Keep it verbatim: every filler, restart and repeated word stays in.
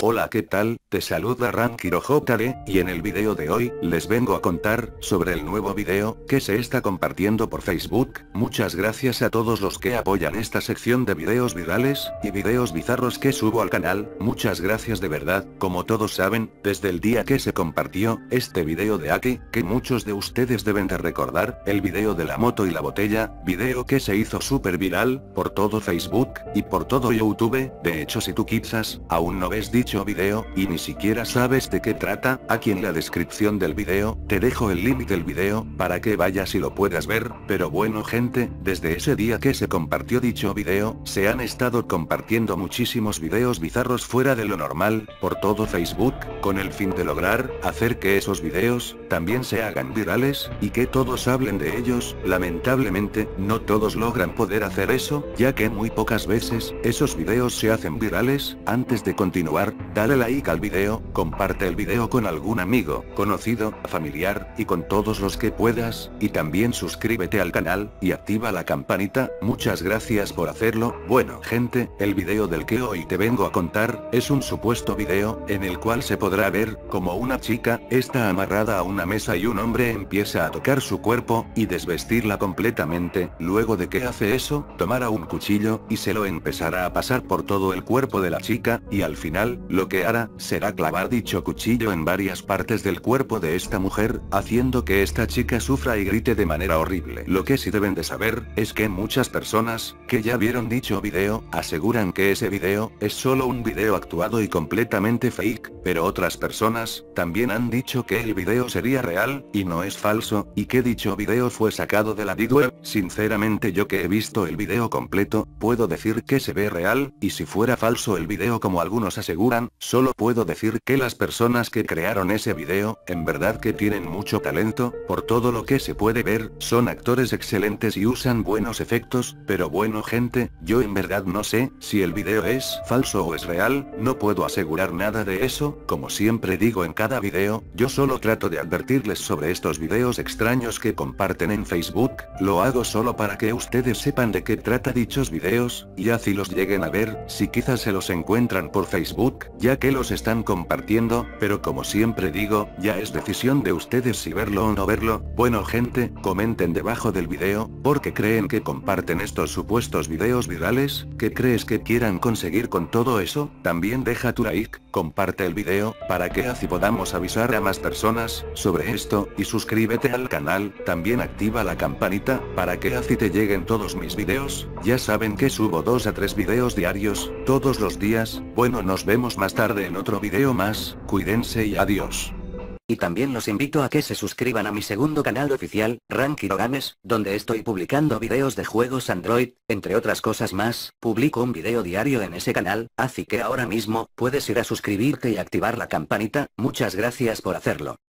Hola, ¿qué tal? Te saluda Rankiro J D, y en el video de hoy, les vengo a contar, sobre el nuevo video, que se está compartiendo por Facebook. Muchas gracias a todos los que apoyan esta sección de videos virales, y videos bizarros que subo al canal, muchas gracias de verdad. Como todos saben, desde el día que se compartió, este video de Aki, que muchos de ustedes deben de recordar, el video de la moto y la botella, video que se hizo súper viral, por todo Facebook, y por todo YouTube. De hecho, si tú quizás, aún no ves dicho video, y ni siquiera sabes de qué trata, aquí en la descripción del video, te dejo el link del video, para que vayas y lo puedas ver. Pero bueno gente, desde ese día que se compartió dicho video, se han estado compartiendo muchísimos videos bizarros fuera de lo normal, por todo Facebook, con el fin de lograr, hacer que esos videos, también se hagan virales, y que todos hablen de ellos. Lamentablemente, no todos logran poder hacer eso, ya que muy pocas veces, esos videos se hacen virales. Antes de continuar, dale like al video, comparte el video con algún amigo, conocido, familiar, y con todos los que puedas, y también suscríbete al canal, y activa la campanita. Muchas gracias por hacerlo. Bueno gente, el video del que hoy te vengo a contar, es un supuesto video, en el cual se podrá ver, como una chica, está amarrada a una mesa y un hombre empieza a tocar su cuerpo, y desvestirla completamente. Luego de que hace eso, tomará un cuchillo, y se lo empezará a pasar por todo el cuerpo de la chica, y al final, lo que hará, será clavar dicho cuchillo en varias partes del cuerpo de esta mujer, haciendo que esta chica sufra y grite de manera horrible. Lo que sí deben de saber, es que muchas personas, que ya vieron dicho video, aseguran que ese video, es solo un video actuado y completamente fake, pero otras personas, también han dicho que el video sería real, y no es falso, y que dicho video fue sacado de la Deep Web. Sinceramente yo que he visto el video completo, puedo decir que se ve real, y si fuera falso el video como algunos aseguran, solo puedo decir que las personas que crearon ese video, en verdad que tienen mucho talento. Por todo lo que se puede ver, son actores excelentes y usan buenos efectos. Pero bueno gente, yo en verdad no sé, si el video es falso o es real, no puedo asegurar nada de eso. Como siempre digo en cada video, yo solo trato de advertirles sobre estos videos extraños que comparten en Facebook. Lo hago solo para que ustedes sepan de qué trata dichos videos, y así los lleguen a ver, si quizás se los encuentran por Facebook, ya que los están compartiendo. Pero como siempre digo, ya es decisión de ustedes si verlo o no verlo. Bueno gente, comenten debajo del video, ¿por qué creen que comparten estos supuestos videos virales? ¿Qué crees que quieran conseguir con todo eso? También deja tu like, comparte el video, para que así podamos avisar a más personas sobre esto, y suscríbete al canal. También activa la campanita, para que así te lleguen todos mis videos. Ya saben que subo dos a tres videos diarios, todos los días. Bueno, nos vemos más tarde en otro video más, cuídense y adiós. Y también los invito a que se suscriban a mi segundo canal oficial, Rankiro Games, donde estoy publicando videos de juegos Android, entre otras cosas más. Publico un video diario en ese canal, así que ahora mismo, puedes ir a suscribirte y activar la campanita. Muchas gracias por hacerlo.